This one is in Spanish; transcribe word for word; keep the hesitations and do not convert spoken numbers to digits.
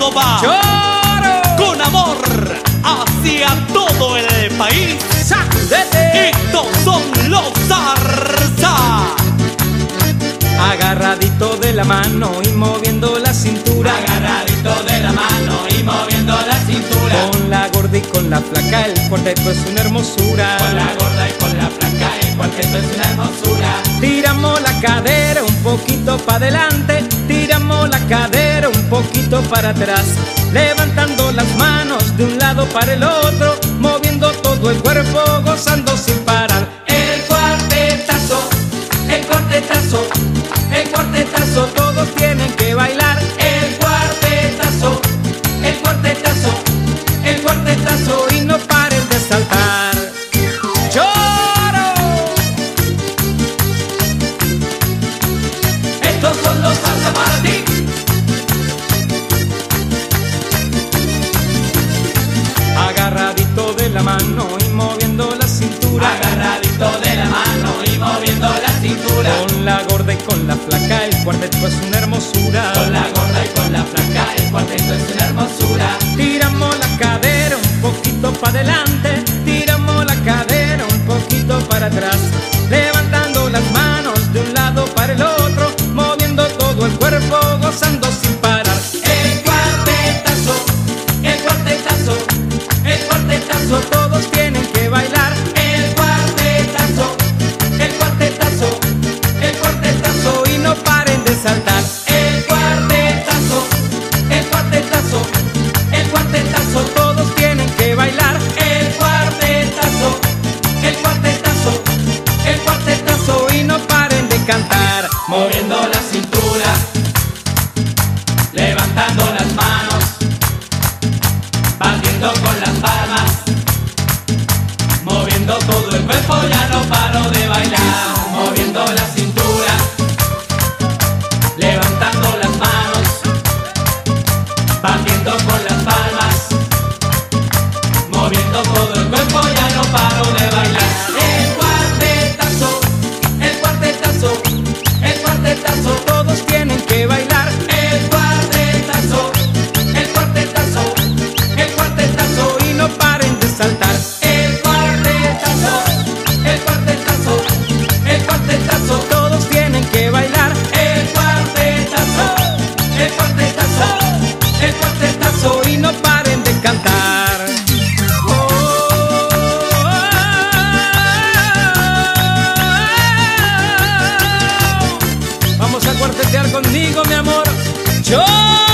todo va ¡Choro! con amor hacia todo el país. ¡Sacudete! Estos son los Zarza. Agarradito de la mano y moviendo la cintura. Agarradito de la mano y moviendo la cintura. Con la gorda y con la flaca, el cuarteto es una hermosura. Con la gorda y con la flaca, el cuarteto es una hermosura. Tiramos la cadera un poquito para adelante, tiramos la cadera un poquito para atrás, levantando las manos de un lado para el otro, moviendo todo el cuerpo, gozando sin parar. El cuartetazo, el cuartetazo, el cuartetazo, Todos tienen que bailar. el cuartetazo, el cuartetazo, el cuartetazo. Y no paren de saltar. ¡Choro! Estos son los Zarza para ti. Agarradito de la mano y moviendo la cintura. Agarradito de la mano y moviendo la cintura. Con la gorda y con la flaca, el cuarteto es una hermosura. Con la gorda y con la flaca, el cuarteto es una hermosura. Tiramos la cadera un poquito para adelante, tiramos la cadera un poquito para atrás, levantando las manos de un lado para el otro, moviendo todo el cuerpo, gozando sin parar. El cuartetazo, el cuartetazo, el cuartetazo. Todos tienen que bailar. El cuartetazo, el cuartetazo, el cuartetazo. Y no paren de saltar. El cuartetazo, el cuartetazo, el cuartetazo. Todos tienen que bailar. El cuartetazo, el cuartetazo, el cuartetazo. Y no paren de cantar. Moviendo la cintura, levantando las manos, batiendo con las palmas, moviendo todo el cuerpo, ya no paro de bailar. Moviendo la cintura, levantando las manos, batiendo con las palmas, moviendo todo el cuerpo, ya no paro de bailar. El cuartetazo, el cuartetazo, el cuartetazo. Todos tienen que bailar. El cuartetazo, el cuartetazo, el cuartetazo. Y no paren de saltar. El cuartetazo, el cuartetazo, el cuartetazo. Todos tienen que bailar. El cuartetazo, el cuartetazo, el cuartetazo. Y no paren de cantar. Oh, vamos a cuartetear conmigo, mi amor. Yo